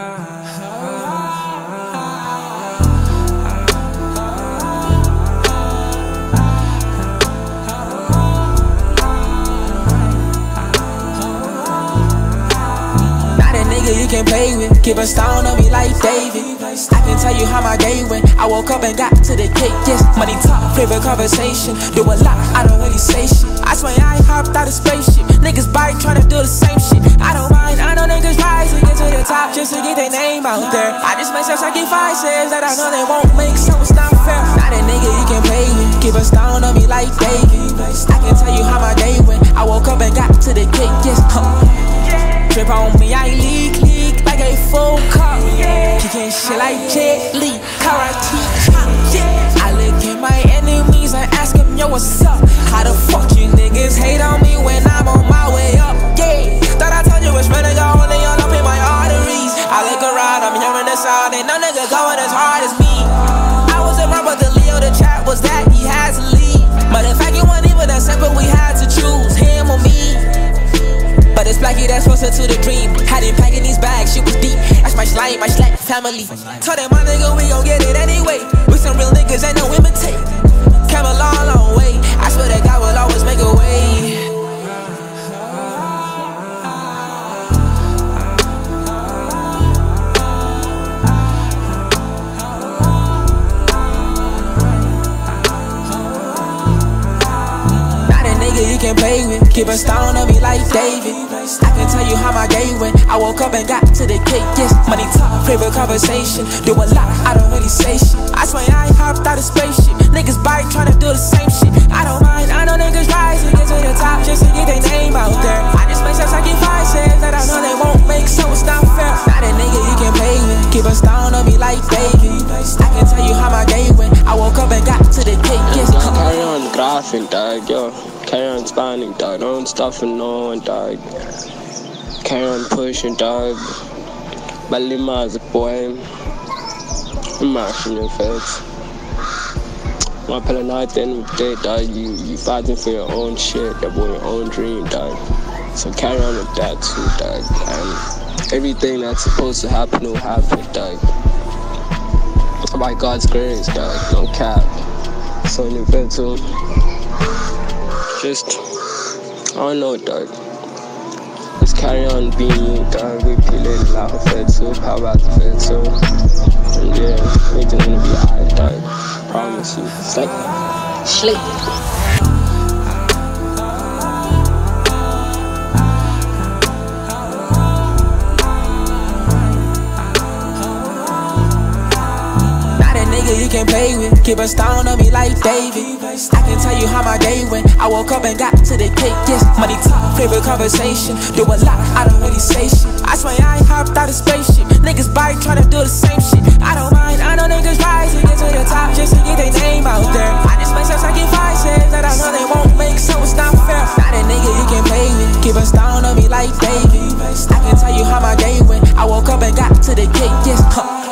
You can play with, keep a stone on me like David. I can tell you how my day went. I woke up and got to the cake, yes. Money talk, favorite conversation. Do a lot, I don't really say shit. I swear I ain't hopped out of spaceship. Niggas bite tryna do the same shit. I don't mind, I know niggas rise to get to the top just to get their name out there. I just make sense, I get 5 cents that I know they won't make, so it's not fair. Not a nigga you can play with, keep a stone on me like David. I can tell you how my day went. I woke up and got to the cake, yes. Drip on me, I leak like a full cup. Kicking shit like Jet Li, karate chop. I look at my enemies and ask them, yo, what's up? How the fuck you niggas hate on me when I'm on my way up? Yeah, thought I told you it's better go only all up in my arteries. I look around, I'm hearing the sound, ain't no nigga going as hard as me. I was around, but the Leo, the chat was that he had to leave. But in fact, it wasn't even that simple, we had to choose him or me. But it's Blxckie that's closer to the dream. Had him packing these bags, shit was deep. That's my slime, my slack family. Told him my nigga, we gon' get it anyway. We some real niggas, ain't no imitate. Came a long, long way. I swear that God will always make a way. You can play with, keep a stone on me like David. I can tell you how my day went. I woke up and got to the cake, yes. Money talk, favorite conversation. Do a lot, I don't really say shit. I swear I ain't hopped out of spaceship. Niggas bite tryna do the same shit. I don't mind, I know niggas rise to get to the top just to get their name out there. I just make sense, I get 5 cents that I know they won't make, so it's not fair. Not a nigga you can play with, keep a stone on me like David. I can tell you how my day went. I woke up and got to the cake, yes. Carry on graphing, dog, yo. Carry on spanning, dog. Don't stop for no one, dog. Carry on pushing, dog. Balima as a boy. I'm mashing your face. My pillar night, at the end of the day, dog. You fighting for your own shit, your own dream, dog. So carry on with that too, dog. And everything that's supposed to happen will happen, dog. By God's grace, dog. No cap. So in the too. Just, I don't know, dog. Just carry on being you, dog. We feeling like a fed soup, how about the fed soup? And yeah, everything's gonna be alright, dog. Promise you. It's like sleep. You can play with, keep a stone on me like David. I can tell you how my day went. I woke up and got to the cake, yes. Money talk, favorite conversation. Do a lot, I don't really say shit. I swear I ain't hopped out of spaceship. Niggas bite tryna do the same shit. I don't mind, I know niggas rise to get to the top just to get their name out there. I just make sense, I get 5 cents that I know they won't make, so it's not fair. Not a nigga you can play with, keep a stone on me like David. I can tell you how my day went. I woke up and got to the cake, yes.